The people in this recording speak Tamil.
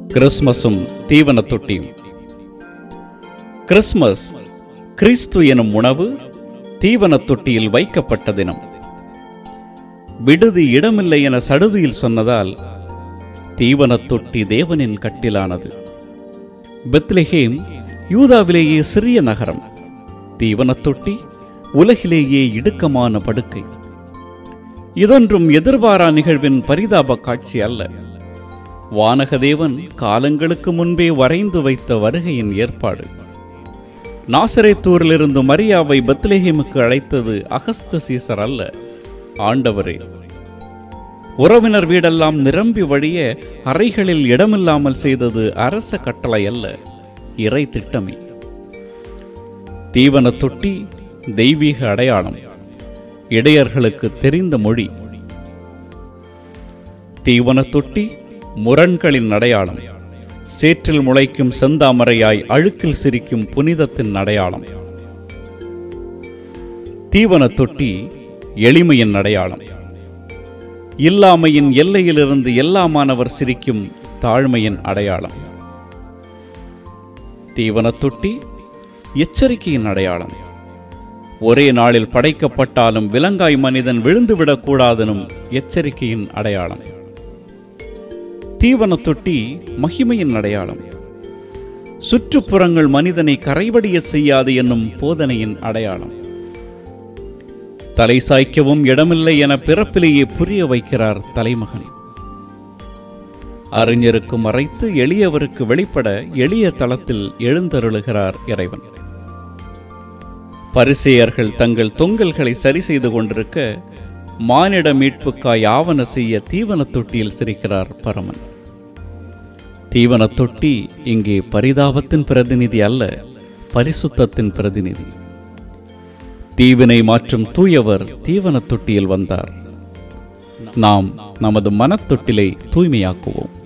கிறிஸ்மஸும் தீவன தொட்டியும். கிறிஸ்மஸ் கிறிஸ்து எனும் உணவு தீவன தொட்டியில் வைக்கப்பட்ட தினம். விடுதி இடமில்லை என சடுதியில் சொன்னதால் தீவன தொட்டி தேவனின் கட்டிலானது. பெத்லெஹேம் யூதாவிலேயே சிறிய நகரம். தீவன தொட்டி உலகிலேயே இடுக்கமான படுக்கை. இதொன்றும் எதிர்பாரா நிகழ்வின் பரிதாப காட்சி அல்ல. வானகதேவன் காலங்களுக்கு முன்பே வரைந்து வைத்த வருகையின் ஏற்பாடு. நாசரேத்தூரிலிருந்து மரியாவை பெத்லெஹேமுக்கு அழைத்தது அகஸ்து சீசர் அல்ல, ஆண்டவரே. உறவினர் வீடெல்லாம் நிரம்பி வழிய அறைகளில் இடமில்லாமல் செய்தது அரச கட்டளை அல்ல, இறை திட்டமே. தீவன தொட்டி தெய்வீக அடையாளம், இடையர்களுக்கு தெரிந்த மொழி. தீவன தொட்டி முரண்களின் அடையாளம், சேற்றில் முளைக்கும் செந்தாமரையாய் அழுக்கில் சிரிக்கும் புனிதத்தின் அடையாளம். தீவன தொட்டி எளிமையின் அடையாளம், இல்லாமையின் எல்லையிலிருந்து எல்லாமானவர் சிரிக்கும் தாழ்மையின் அடையாளம். தீவன தொட்டி எச்சரிக்கையின் அடையாளம், ஒரே நாளில் படைக்கப்பட்டாலும் விலங்காய் மனிதன் விழுந்துவிடக்கூடாதெனும் எச்சரிக்கையின் அடையாளம். தீவன தொட்டி மகிமையின் அடையாளம், சுற்றுப்புறங்கள் மனிதனை கரைவடிய செய்யாது என்னும் போதனையின் அடையாளம். தலை சாய்க்கவும் இடமில்லை என பிறப்பிலேயே புரிய வைக்கிறார் தலைமகன். அறிஞருக்கு மறைத்து எளியவருக்கு வெளிப்பட எளிய தளத்தில் எழுந்தருளுகிறார் இறைவன். பரிசேயர்கள் தங்கள் தொங்கல்களை சரி செய்து கொண்டிருக்க மானிட மீட்புக்காய் ஆவன செய்ய தீவன தொட்டியில் சிரிக்கிறார் பரமன். தீவன தொட்டி இங்கே பரிதாபத்தின் பிரதிநிதி அல்ல, பரிசுத்தத்தின் பிரதிநிதி. தீவினை மாற்றும் தூயவர் தீவன தொட்டியில் வந்தார். நாம் நமது மனத்தொட்டிலை தூய்மையாக்குவோம்.